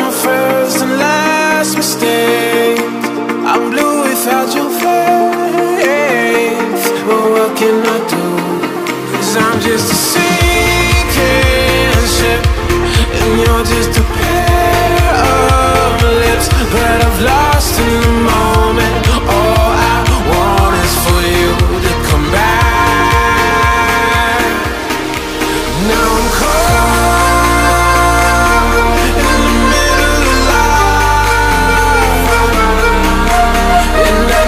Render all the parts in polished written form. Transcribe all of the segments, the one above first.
my first and last mistake. I'm blue without your faith. But what can I do? 'Cause I'm just a sinking ship, and you're just a pair of lips. But I've lost in the moment. All I want is for you to come back. Now I'm caught in the middle of life, and I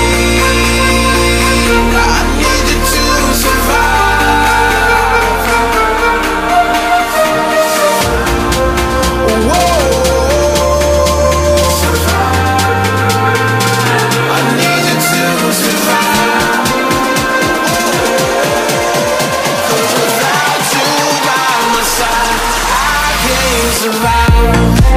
need you to survive. Whoa, I need you to survive. 'Cause without you by my side, I can't survive.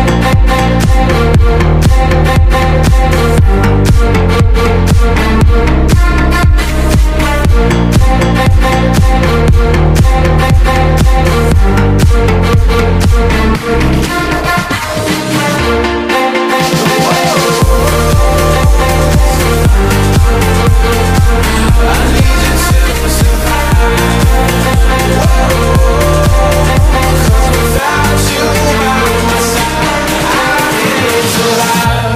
I need you to survive. 'Cause without you by my side, I can't survive.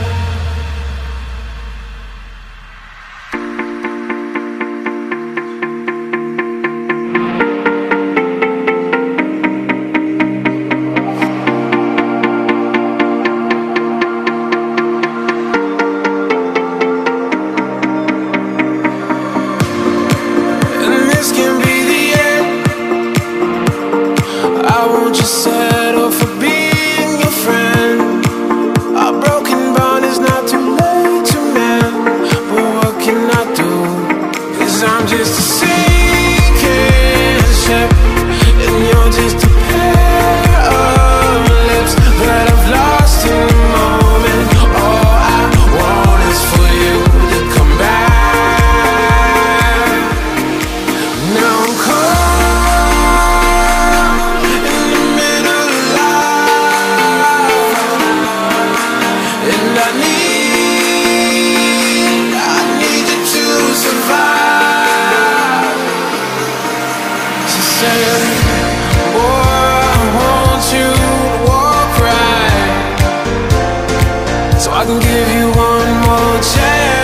And this can be the end. I won't just settle for being your friend. A broken bond is not too late to mend. But what can I do? 'Cause I'm just a sinking ship, and you're just a pair of lips. But I've lost in the moment. All I want is for you to come back. Now I'm caught in the middle of life, and I need you to survive. She said, boy, I want you to walk right, so I can give you one more chance.